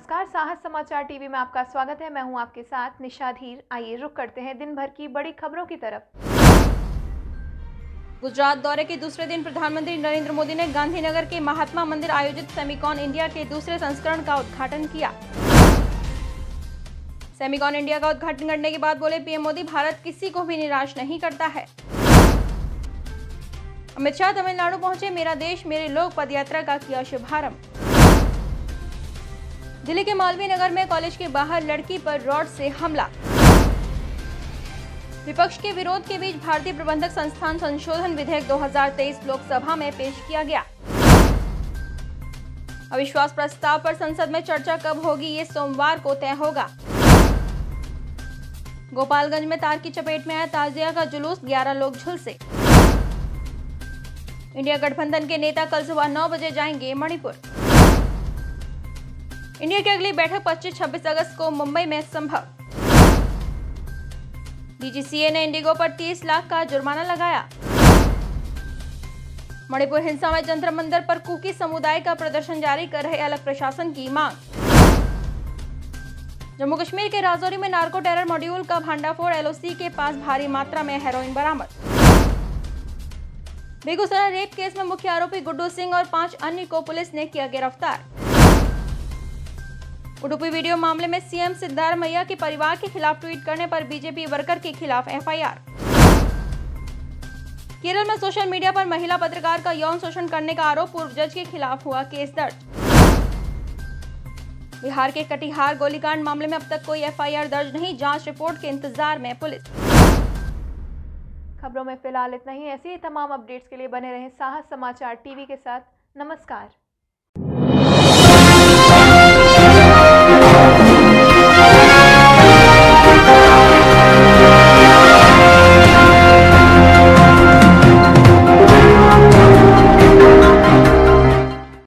नमस्कार, साहस समाचार टीवी में आपका स्वागत है। मैं हूं आपके साथ निशा धीर। आइए रुक करते हैं दिन भर की बड़ी खबरों की तरफ। गुजरात दौरे के दूसरे दिन प्रधानमंत्री नरेंद्र मोदी ने गांधीनगर के महात्मा मंदिर आयोजित सेमिकॉन इंडिया के दूसरे संस्करण का उद्घाटन किया। सेमिकॉन इंडिया का उद्घाटन करने के बाद बोले पीएम मोदी, भारत किसी को भी निराश नहीं करता है। अमित शाह तमिलनाडु पहुंचे, मेरा देश मेरे लोग पदयात्रा का किया शुभारंभ। दिल्ली के मालवीय नगर में कॉलेज के बाहर लड़की पर रॉड से हमला। विपक्ष के विरोध के बीच भारतीय प्रबंधक संस्थान संशोधन विधेयक 2023 लोकसभा में पेश किया गया। अविश्वास प्रस्ताव पर संसद में चर्चा कब होगी, ये सोमवार को तय होगा। गोपालगंज में तार की चपेट में आया ताजिया का जुलूस, 11 लोग झुलसे। इंडिया गठबंधन के नेता कल सुबह 9 बजे जाएंगे मणिपुर। इंडिया की अगली बैठक 25-26 अगस्त को मुंबई में संभव। डीजीसीए ने इंडिगो पर 30 लाख का जुर्माना लगाया। मणिपुर हिंसा में जंतर मंतर पर कुकी समुदाय का प्रदर्शन जारी कर रहे अलग प्रशासन की मांग। जम्मू कश्मीर के राजौरी में नार्को टेरर मॉड्यूल का भांडाफोड़, एलओसी के पास भारी मात्रा में हेरोइन बरामद। बेगूसराय रेप केस में मुख्य आरोपी गुड्डू सिंह और 5 अन्य को पुलिस ने किया गिरफ्तार। उडुपी वीडियो मामले में सीएम सिद्धारमैया के परिवार के खिलाफ ट्वीट करने पर बीजेपी वर्कर के खिलाफ एफआईआर। केरल में सोशल मीडिया पर महिला पत्रकार का यौन शोषण करने का आरोप, पूर्व जज के खिलाफ हुआ केस दर्ज। बिहार के कटिहार गोलीकांड मामले में अब तक कोई एफआईआर दर्ज नहीं, जांच रिपोर्ट के इंतजार में पुलिस। खबरों में फिलहाल इतना ही। ऐसी ही तमाम अपडेट्स के लिए बने रहें साहस समाचार टीवी के साथ। नमस्कार।